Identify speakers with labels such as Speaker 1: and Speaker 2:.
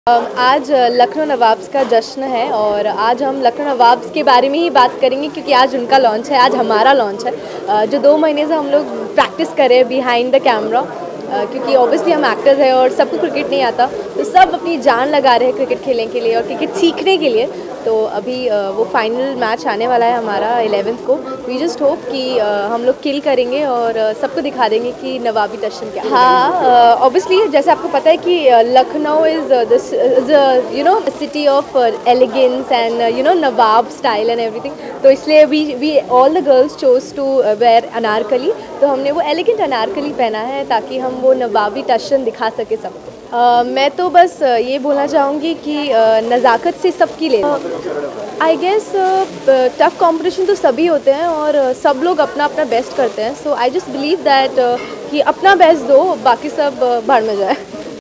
Speaker 1: आज लखनऊ नवाब्स का जश्न है और आज हम लखनऊ नवाब्स के बारे में ही बात करेंगे क्योंकि आज उनका लॉन्च है, आज हमारा लॉन्च है। जो 2 महीने से हम लोग प्रैक्टिस कर रहे हैं बिहाइंड द कैमरा, क्योंकि ऑब्वियसली हम एक्टर्स हैं और सबको क्रिकेट नहीं आता, तो सब अपनी जान लगा रहे हैं क्रिकेट खेलने के लिए और क्रिकेट सीखने के लिए। तो अभी वो फाइनल मैच आने वाला है हमारा 11th को। वी जस्ट होप कि हम लोग किल करेंगे और सबको दिखा देंगे कि नवाबी जश्न क्या। हाँ, ऑब्वियसली जैसे आपको पता है कि Lucknow is you know city of elegance and you know nawab style and everything. तो इसलिए we all the girls chose to wear Anarkali, तो हमने वो एलिगेंट अनारकली पहना है ताकि हम वो नवाबी जश्न दिखा सके सबको। मैं तो बस ये बोलना चाहूँगी कि नज़ाकत से सबकी ले। आई गेस टफ कंपटीशन तो सभी होते हैं और सब लोग अपना अपना बेस्ट करते हैं। So I just believe that कि अपना बेस्ट दो, बाकी सब भाड़ में जाए।